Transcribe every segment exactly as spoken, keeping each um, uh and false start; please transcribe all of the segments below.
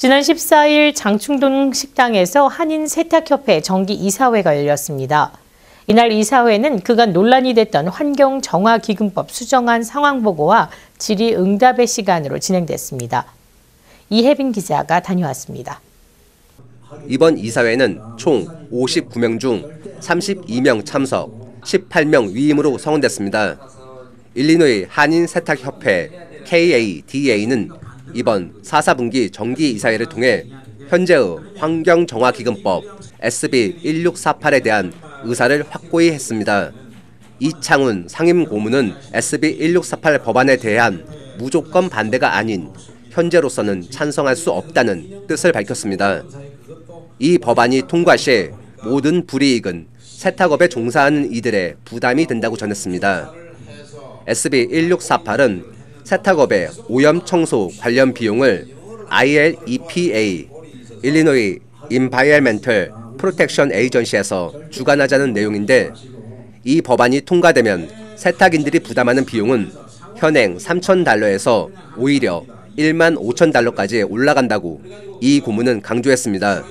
지난 십사일 장충동 식당에서 한인 세탁협회 정기 이사회가 열렸습니다. 이날 이사회는 그간 논란이 됐던 환경정화기금법 수정안 상황 보고와 질의응답의 시간으로 진행됐습니다. 이혜빈 기자가 다녀왔습니다. 이번 이사회는 총 오십구 명 중 삼십이 명 참석, 십팔 명 위임으로 성원됐습니다. 일리노이 한인세탁협회 케이에이디에이는 이번 사, 사분기 정기 이사회를 통해 현재의 환경정화기금법 에스비 일육사팔에 대한 의사를 확고히 했습니다. 이창훈 상임고문은 에스비 일육사팔 법안에 대한 무조건 반대가 아닌 현재로서는 찬성할 수 없다는 뜻을 밝혔습니다. 이 법안이 통과 시 모든 불이익은 세탁업에 종사하는 이들의 부담이 된다고 전했습니다. 에스비 일육사팔은 세탁업의 오염 청소 관련 비용을 아이엘이피에이, 일리노이 인바이러멘털 프로텍션 에이전시에서 주관하자는 내용인데 이 법안이 통과되면 세탁인들이 부담하는 비용은 현행 삼천 달러에서 오히려 일만 오천 달러까지 올라간다고 이 고문은 강조했습니다.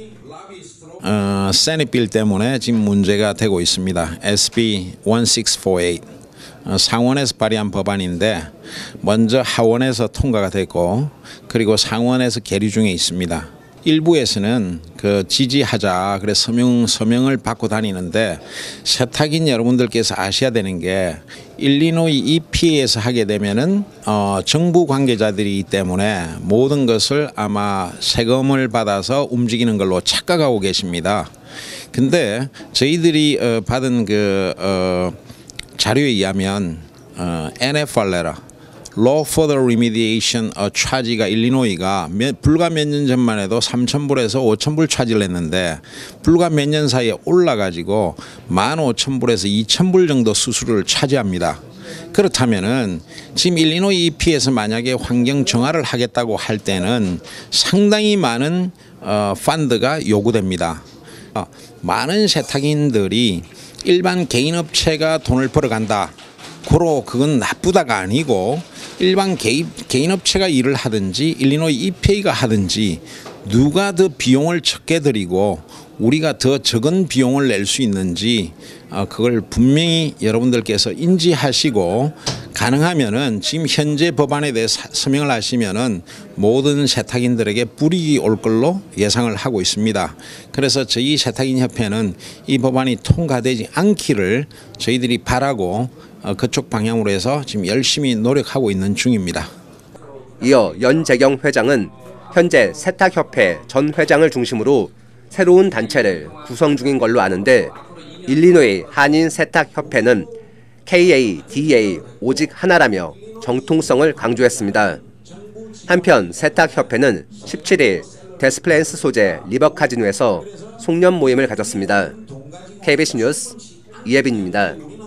어, 세닛빌 때문에 지금 문제가 되고 있습니다. 에스비 일육사팔. 어, 상원에서 발의한 법안인데 먼저 하원에서 통과가 됐고 그리고 상원에서 계류 중에 있습니다. 일부에서는 그 지지하자 그래 서명 서명을 받고 다니는데 세탁인 여러분들께서 아셔야 되는 게 일리노이 이피에이에서 하게 되면은 어, 정부 관계자들이기 때문에 모든 것을 아마 세금을 받아서 움직이는 걸로 착각하고 계십니다. 근데 저희들이 어, 받은 그 어, 자료에 의하면 어, 엔에프알레라 Law for the Remediation of 차지가 일리노이가 몇, 불과 몇 년 전만 해도 삼천 불에서 오천 불 차지를 했는데 불과 몇 년 사이에 올라가지고 만 오천 불에서 이천 불 정도 수수료를 차지합니다. 그렇다면은 지금 일리노이 이피에서 만약에 환경 정화를 하겠다고 할 때는 상당히 많은 어, 펀드가 요구됩니다. 어, 많은 세탁인들이 일반 개인업체가 돈을 벌어간다. 고로 그건 나쁘다가 아니고 일반 개인, 개인업체가 일을 하든지 일리노이 이피에이가 하든지 누가 더 비용을 적게 들이고 우리가 더 적은 비용을 낼 수 있는지 어, 그걸 분명히 여러분들께서 인지하시고 가능하면은 지금 현재 법안에 대해 서명을 하시면은 모든 세탁인들에게 불이익이 올 걸로 예상을 하고 있습니다. 그래서 저희 세탁인협회는 이 법안이 통과되지 않기를 저희들이 바라고 어, 그쪽 방향으로 해서 지금 열심히 노력하고 있는 중입니다. 이어 연재경 회장은 현재 세탁협회 전 회장을 중심으로 새로운 단체를 구성 중인 걸로 아는데 일리노이 한인세탁협회는 케이에이디에이 오직 하나라며 정통성을 강조했습니다. 한편 세탁협회는 십칠일 데스플랜스 소재 리버카지노에서 송년 모임을 가졌습니다. 케이비씨 뉴스 이혜빈입니다.